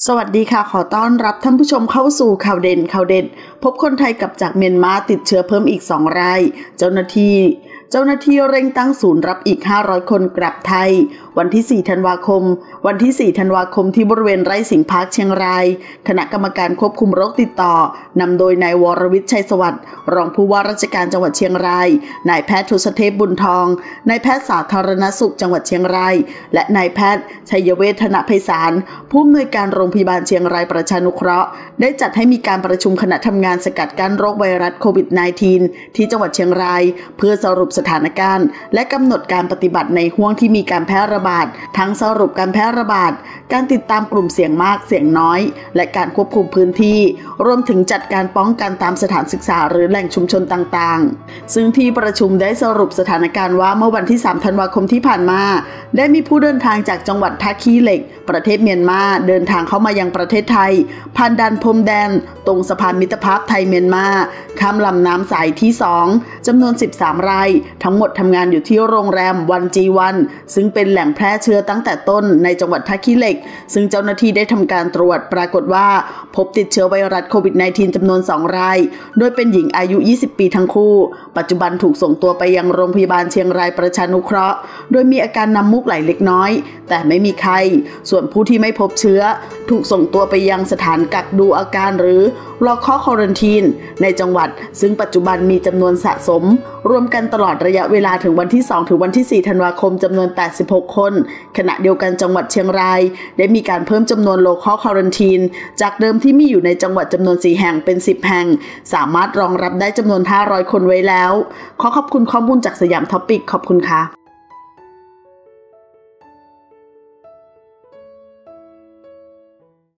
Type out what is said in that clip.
สวัสดีค่ะขอต้อนรับท่านผู้ชมเข้าสู่ข่าวเด่นพบคนไทยกลับจากเมียนมาติดเชื้อเพิ่มอีก2 รายเจ้าหน้าที่เร่งตั้งศูนย์รับอีก500คนกลับไทยวันที่4 ธันวาคมที่บริเวณไร่สิงห์พาร์คเชียงรายคณะกรรมการควบคุมโรคติดต่อนำโดยนายวรวิทย์ชัยสวัสดิ์รองผู้ว่าราชการจังหวัดเชียงรายนายแพทย์ทศเทพบุญทองนายแพทย์สาธารณสุขจังหวัดเชียงรายและนายแพทย์ชัยเวทธนไพศาลผู้อำนวยการโรงพยาบาลเชียงรายประชานุเคราะห์ได้จัดให้มีการประชุมคณะทำงานสกัดกั้นโรคไวรัสโควิด -19 ที่จังหวัดเชียงรายเพื่อสรุปสถานการณ์และกำหนดการปฏิบัติในห่วงที่มีการแพร่ระบาดทั้งสรุปการแพร่ระบาดการติดตามกลุ่มเสี่ยงมากเสี่ยงน้อยและการควบคุมพื้นที่รวมถึงจัดการป้องกันตามสถานศึกษาหรือแหล่งชุมชนต่างๆซึ่งที่ประชุมได้สรุปสถานการณ์ว่าเมื่อวันที่3 ธันวาคมที่ผ่านมาได้มีผู้เดินทางจากจังหวัดท่าขี้เหล็กประเทศเมียนมาเดินทางเข้ามายังประเทศไทยผ่านด่านพรมแดนตรงสะพานมิตรภาพไทยเมียนมาข้ามลำน้ำสายที่2จำนวน13 รายทั้งหมดทำงานอยู่ที่โรงแรมวันจีวันซึ่งเป็นแหล่งแพร่เชื้อตั้งแต่ต้นในจังหวัดท่าขี้เหล็กซึ่งเจ้าหน้าที่ได้ทำการตรวจปรากฏว่าพบติดเชื้อไวรัสโควิด -19 จำนวน2 รายโดยเป็นหญิงอายุ20 ปีทั้งคู่ปัจจุบันถูกส่งตัวไปยังโรงพยาบาลเชียงรายประชานุเคราะห์โดยมีอาการน้ำมูกไหลเล็กน้อยแต่ไม่มีไข้ส่วนผู้ที่ไม่พบเชื้อถูกส่งตัวไปยังสถานกักดูอาการหรือรอคอควอรันทีนในจังหวัดซึ่งปัจจุบันมีจำนวนสะสมรวมกันตลอดระยะเวลาถึงวันที่2 ถึงวันที่4 ธันวาคมจำนวน86 คนขณะเดียวกันจังหวัดเชียงรายได้มีการเพิ่มจำนวนโลคอควอรันทีนจากเดิมที่มีอยู่ในจังหวัดจำนวน4 แห่งเป็น10 แห่งสามารถรองรับได้จำนวน500 คนไว้แล้วขอขอบคุณข้อมูลจากสยามท็อปิกขอบคุณค่ะ